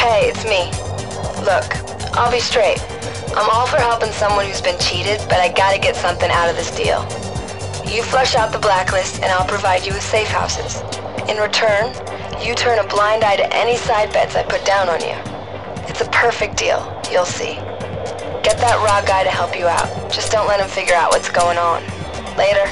Hey, it's me. Look, I'll be straight. I'm all for helping someone who's been cheated, but I gotta get something out of this deal. You flush out the blacklist, and I'll provide you with safe houses. In return, you turn a blind eye to any side bets I put down on you. It's a perfect deal, you'll see. Get that raw guy to help you out. Just don't let him figure out what's going on. Later.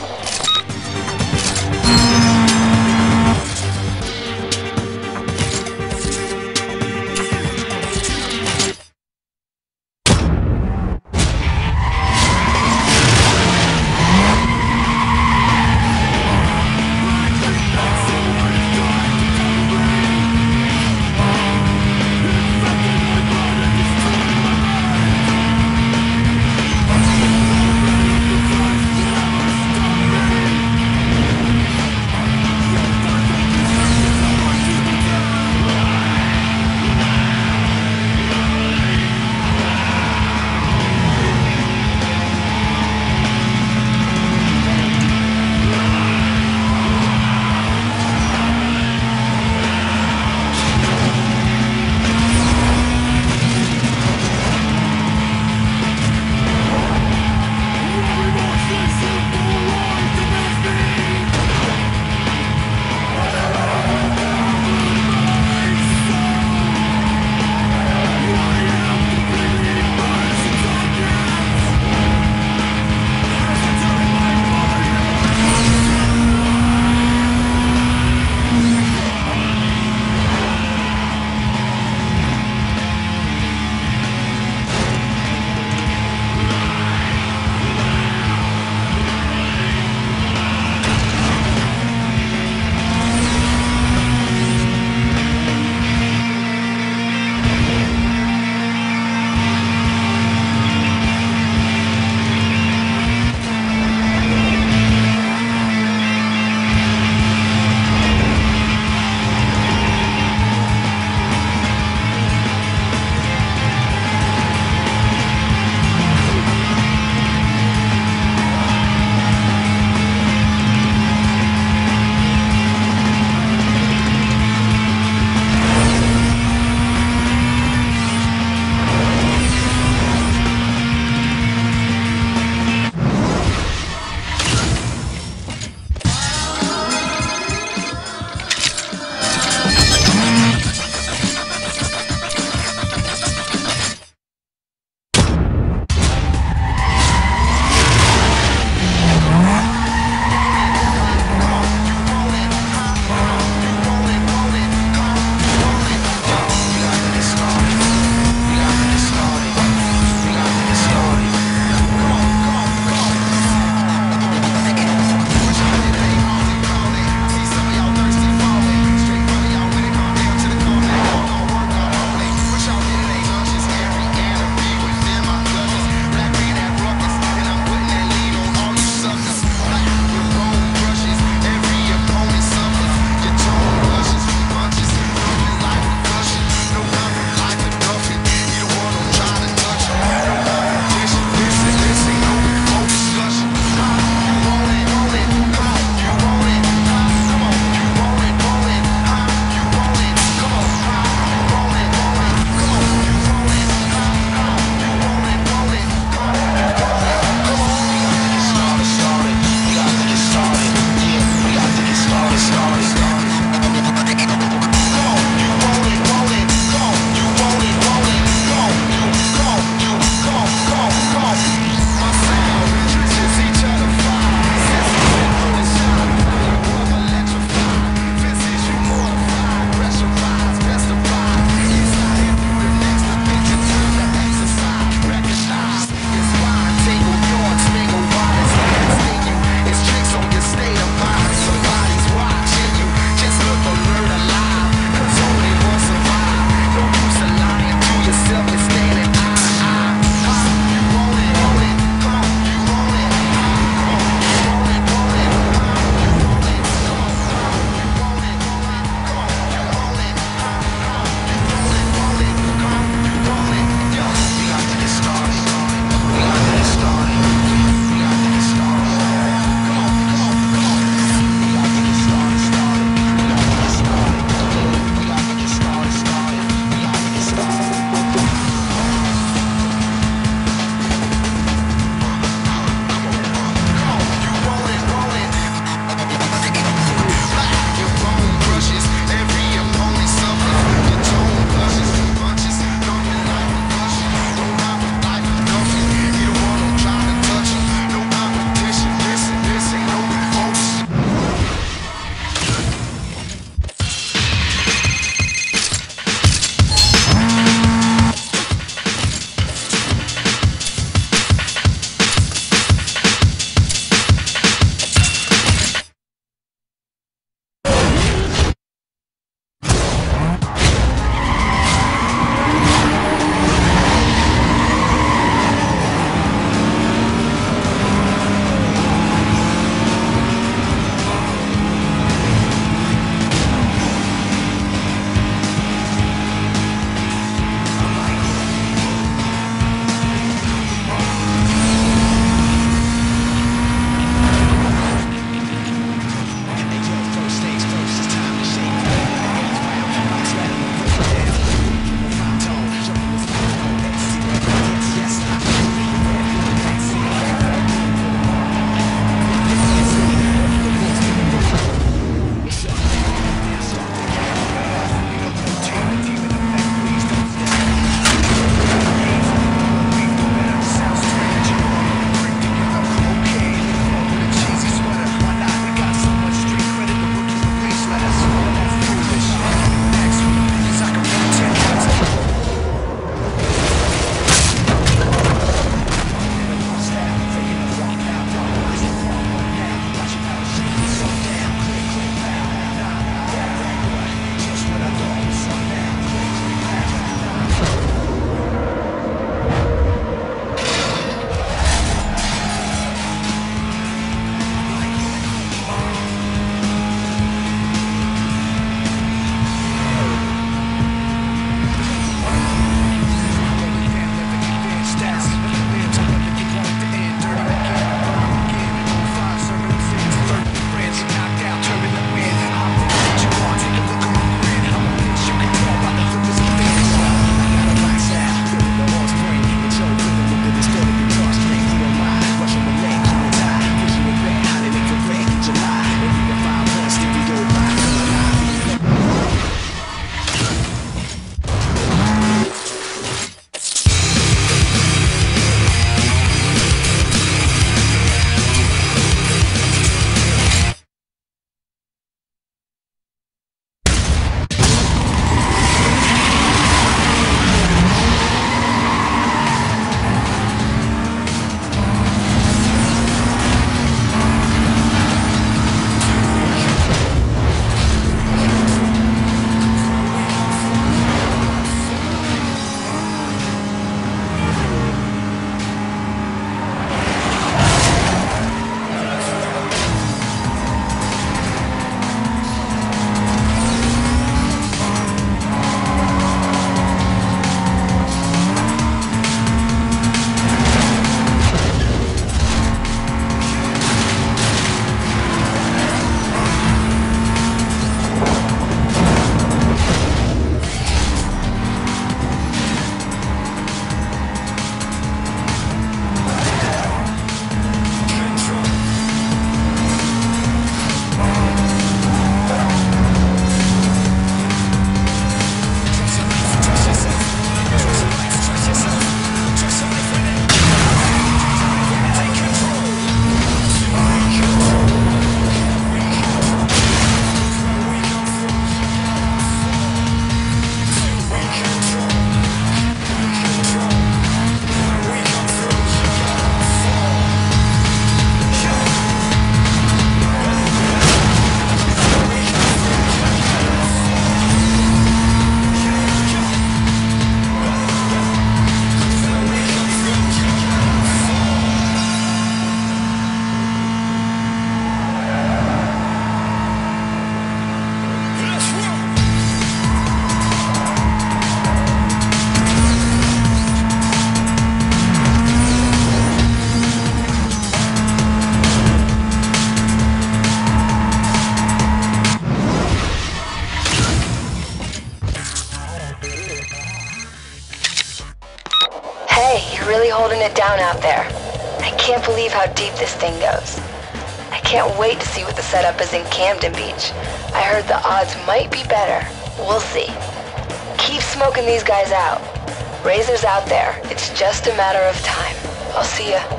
really holding it down out there. I can't believe how deep this thing goes. I can't wait to see what the setup is in Camden Beach. I heard the odds might be better. We'll see. Keep smoking these guys out. Razor's out there. It's just a matter of time. I'll see ya.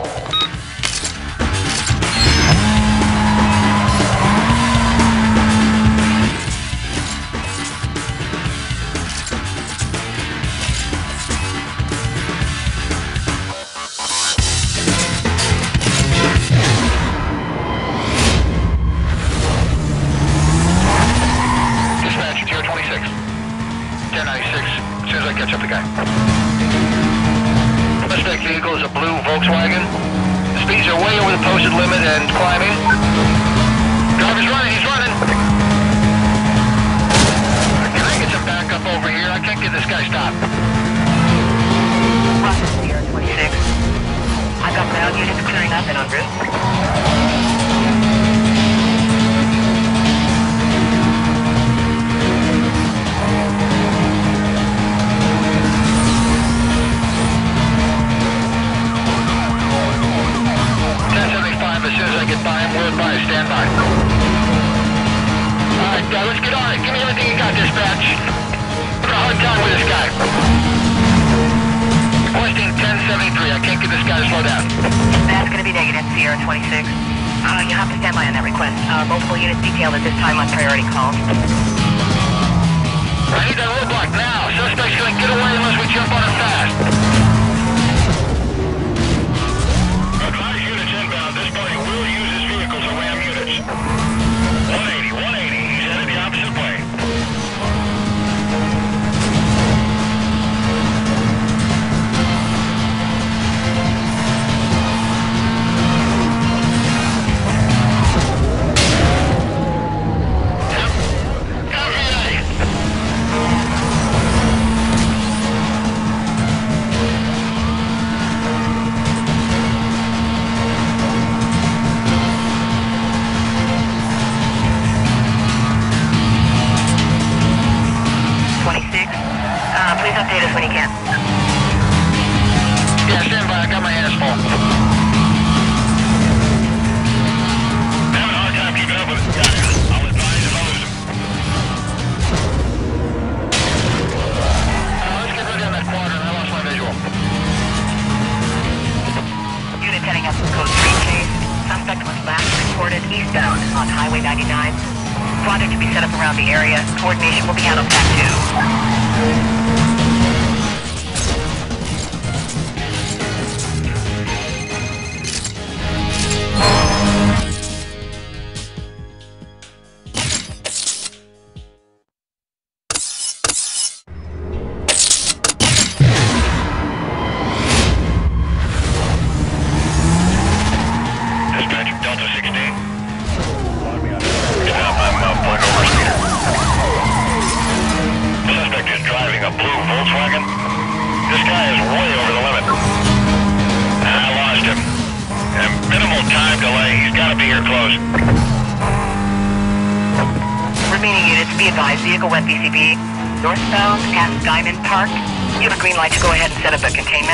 Suspect vehicle is a blue Volkswagen. Speeds are way over the posted limit and climbing. Driver's running, he's running. Can I get some backup over here? I can't get this guy stopped. Sierra 26. I've got ground units clearing up and en route. 1075, as soon as I get by him, we're by, stand by. Alright, let's get on it. Give me everything you got, dispatch. We're having a hard time with this guy. Requesting 1073, I can't get this guy to slow down. That's gonna be negative, Sierra 26. You have to stand by on that request. Multiple units detailed at this time on priority calls. I need that roadblock now. Suspect's gonna get away unless we jump on him fast. Advise units inbound. This party will use his vehicles to ram units. 180, 180. He's headed the opposite way. Please update us when you can. Yeah, stand by. I got my hands full. Having a hard time keeping up with it. Got it. I'll advise if I lose him. Let's get ready on that quadrant. I lost my visual. Units heading up code 3 chase. Suspect was last reported eastbound on Highway 99. Project to be set up around the area. Coordination will be handled back 2. Vehicle went BCB, northbound at Diamond Park. You have a green light to go ahead and set up a containment.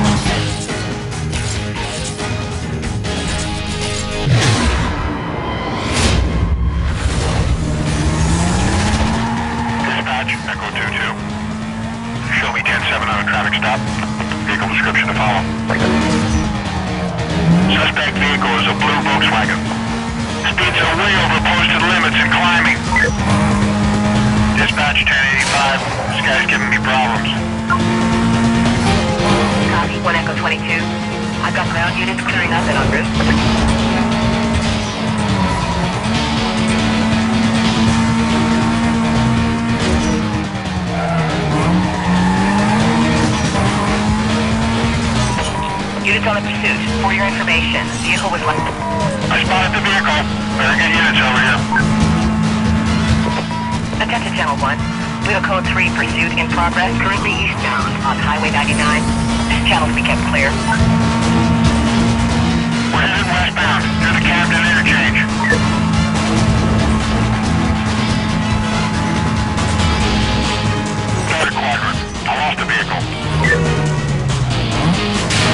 Dispatch, Echo 2-2. Show me 10-7 on a traffic stop. Vehicle description to follow. Suspect vehicle is a blue Volkswagen. Speeds are way over posted limits and climbing. Dispatch 1085, this guy's giving me problems. Copy, 1 Echo 22. I've got ground units clearing up and en route. Units on the pursuit. For your information, vehicle was left. I spotted the vehicle. Better get units over here. Attention Channel 1. We have a code 3 pursuit in progress, currently eastbound on Highway 99. This channel to be kept clear. We're headed westbound, near the Camden interchange. Third quadrant. I lost the vehicle.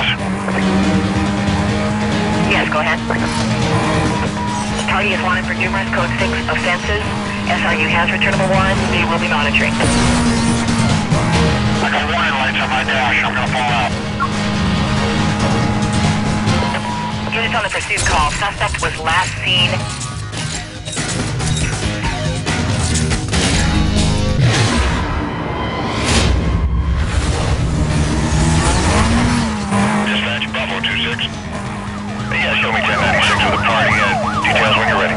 Yes, go ahead. Party is wanted for numerous Code 6 offenses. SRU has returnable warrants. They will be monitoring. I got warning lights on my dash. I'm gonna fall out. Units on the pursuit call. Suspect was last seen. Dispatch, Bravo 26. Yeah, show me 1096 with a party. Details when you're ready.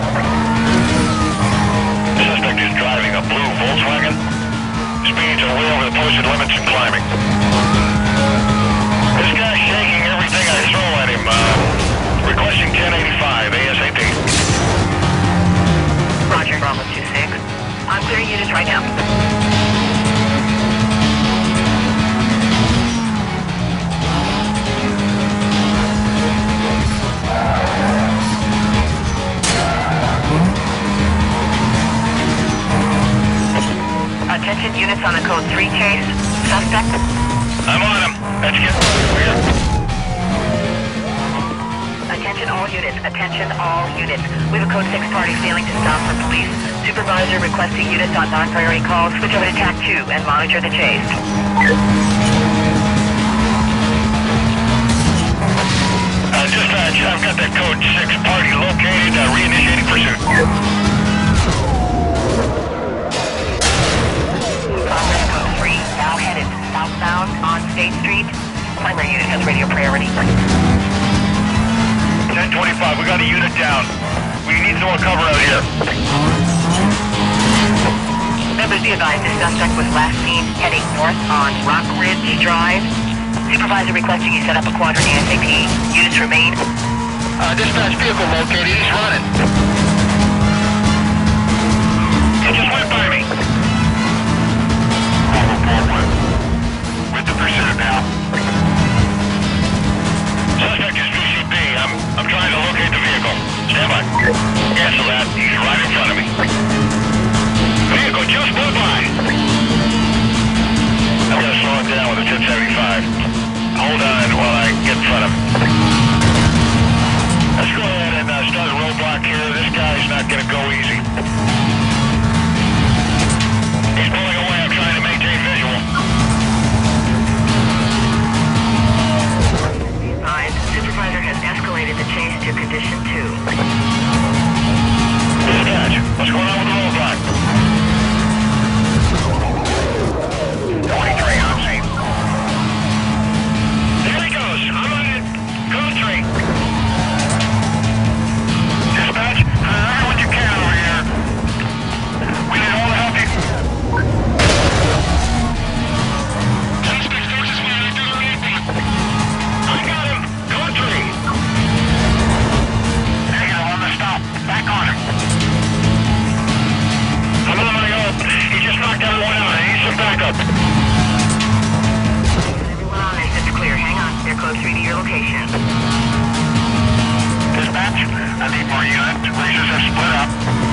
The suspect is driving a blue Volkswagen. Speeds are way over the posted limits and climbing. This guy's shaking everything I throw at him. Requesting 1085 ASAP. Roger, Bravo 26. I'm clearing units right now. Attention units on the Code 3 chase. Suspect. I'm on him. Let's get clear. Attention all units. Attention all units. We have a Code 6 party failing to stop for police. Supervisor requesting units on non-priority calls. Switch over to TAC 2 and monitor the chase. Dispatch, I've got that Code 6 party located. Reinitiating pursuit. Code 3, now headed southbound on State Street. Primary unit has radio priority. 1025, we got a unit down. We need some more cover out here. Members be advised, the suspect was last seen heading north on Rock Ridge Drive. Supervisor requesting you set up a quadrant ASAP. Units remain. Dispatch vehicle located. He's running. He just went by me. With the pursuit now. Suspect is VCB. I'm trying to locate the vehicle. Stand by. Cancel that. He's right in front of me. Vehicle just blew by. I'm gonna slow it down with a 1075. Hold on while I get in front of him. Let's go ahead and start a roadblock here. This guy's not gonna go easy. He's pulling away. I'm trying to maintain visual. Supervisor has escalated the chase to condition 2. Dispatch, what's going on with the roadblock? 23 on scene. Here he goes. I'm on it. Code 3. Dispatch, hurry what you can over here. We need all the help you. Suspect starts his fire through the roadblock. I got him. Code 3. Negative on the stop. Back on him. I'm on my own. He just knocked everyone out. I need some backup. Everyone on this, it's clear. Hang on. They're code 3 to your location. Dispatch, I need more units. Lasers have split up.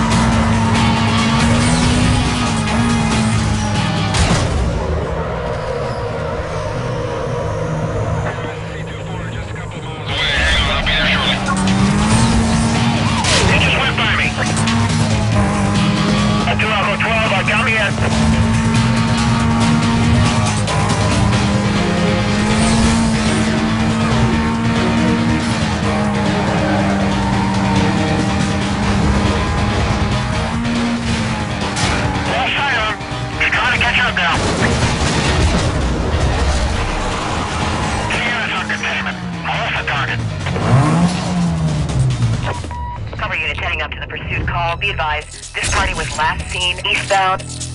He just went by me. I do Alpha 12, got me in. Lost sight of him. He's trying to catch up now. 2 units on containment. I lost the target. Cover units heading up to the pursuit call. Be advised, this party was last seen eastbound